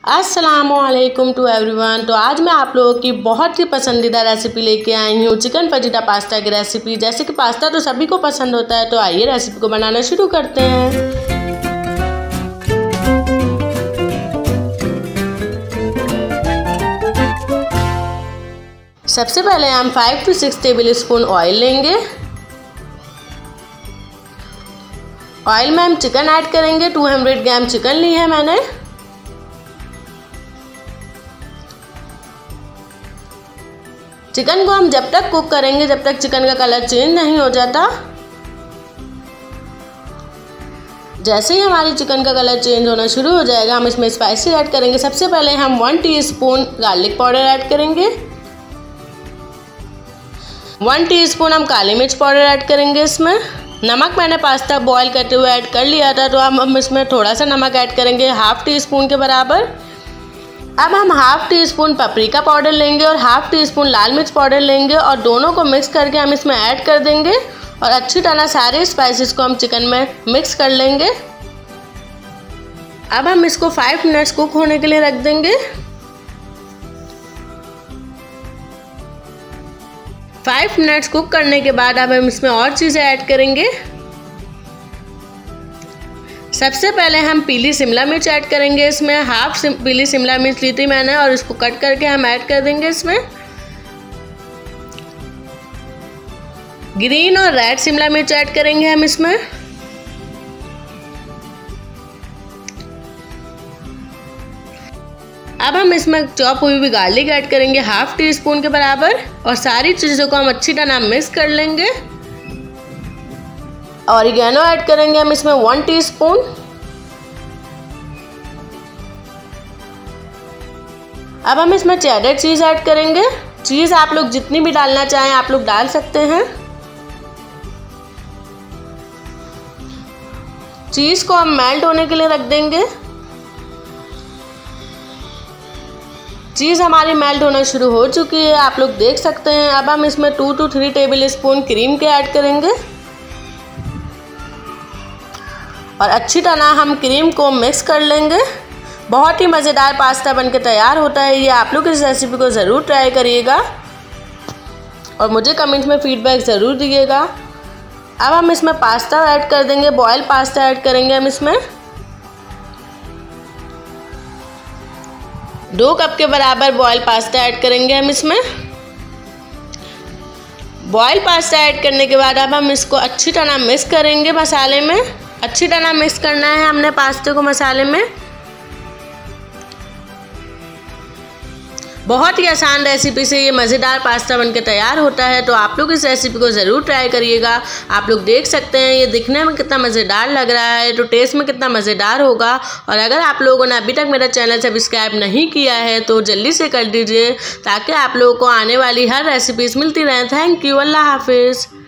अस्सलामुअलैकुम to everyone. तो आज मैं आप लोगों की बहुत ही पसंदीदा रेसिपी लेके आई हूँ, चिकन फजीटा पास्ता की रेसिपी। जैसे कि पास्ता तो सभी को पसंद होता है, तो आइए रेसिपी को बनाना शुरू करते हैं। सबसे पहले हम 5 से 6 टेबल स्पून ऑयल लेंगे। ऑयल में हम चिकन ऐड करेंगे। 200 ग्राम चिकन ली है मैंने। चिकन को हम जब तक कुक करेंगे जब तक चिकन का कलर चेंज नहीं हो जाता। जैसे ही हमारी चिकन का कलर चेंज होना शुरू हो जाएगा, हम इसमें स्पाइसी ऐड करेंगे। सबसे पहले हम 1 टीस्पून गार्लिक पाउडर ऐड करेंगे। 1 टीस्पून हम काली मिर्च पाउडर ऐड करेंगे। इसमें नमक मैंने पास्ता बॉईल करते हुए ऐड कर लिया था, तो हम इसमें थोड़ा सा नमक ऐड करेंगे, ½ टीस्पून के बराबर। अब हम ½ टीस्पून पपरिका पाउडर लेंगे और ½ टीस्पून लाल मिर्च पाउडर लेंगे और दोनों को मिक्स करके हम इसमें ऐड कर देंगे और अच्छी तरह सारे स्पाइसेस को हम चिकन में मिक्स कर लेंगे। अब हम इसको 5 मिनट्स कुक होने के लिए रख देंगे। 5 मिनट्स कुक करने के बाद अब हम इसमें और चीज़ें ऐड करेंगे। सबसे पहले हम पीली शिमला मिर्च ऐड करेंगे। इसमें ½ पीली शिमला मिर्च ली थी मैंने और इसको कट करके हम ऐड कर देंगे इसमें। ग्रीन और रेड शिमला मिर्च ऐड करेंगे हम इसमें। अब हम इसमें चॉप हुई हुई गार्लिक ऐड करेंगे ½ टीस्पून के बराबर और सारी चीज़ों को हम अच्छी तरह मिक्स कर लेंगे। ऑरिगेनो ऐड करेंगे हम इसमें 1 टीस्पून। अब हम इसमें चेडर चीज़ ऐड करेंगे। चीज़ आप लोग जितनी भी डालना चाहें आप लोग डाल सकते हैं। चीज़ को हम मेल्ट होने के लिए रख देंगे। चीज़ हमारी मेल्ट होना शुरू हो चुकी है, आप लोग देख सकते हैं। अब हम इसमें 2 से 3 टेबल स्पून क्रीम के ऐड करेंगे और अच्छी तरह हम क्रीम को मिक्स कर लेंगे। बहुत ही मज़ेदार पास्ता बनके तैयार होता है। ये आप लोग इस रेसिपी को ज़रूर ट्राई करिएगा और मुझे कमेंट में फीडबैक ज़रूर दिएगा। अब हम इसमें पास्ता ऐड कर देंगे। बॉयल पास्ता ऐड करेंगे हम इसमें। 2 कप के बराबर बॉयल पास्ता ऐड करेंगे हम इसमें। बॉयल पास्ता ऐड करने के बाद अब हम इसको अच्छी तरह मिक्स करेंगे मसाले में। अच्छी तरह मिक्स करना है हमने पास्ते को मसाले में। बहुत ही आसान रेसिपी से ये मज़ेदार पास्ता बनके तैयार होता है, तो आप लोग इस रेसिपी को ज़रूर ट्राई करिएगा। आप लोग देख सकते हैं ये दिखने में कितना मज़ेदार लग रहा है, तो टेस्ट में कितना मज़ेदार होगा। और अगर आप लोगों ने अभी तक मेरा चैनल सब्सक्राइब नहीं किया है तो जल्दी से कर दीजिए, ताकि आप लोगों को आने वाली हर रेसिपीज़ मिलती रहें। Thank you. अल्लाह हाफिज़।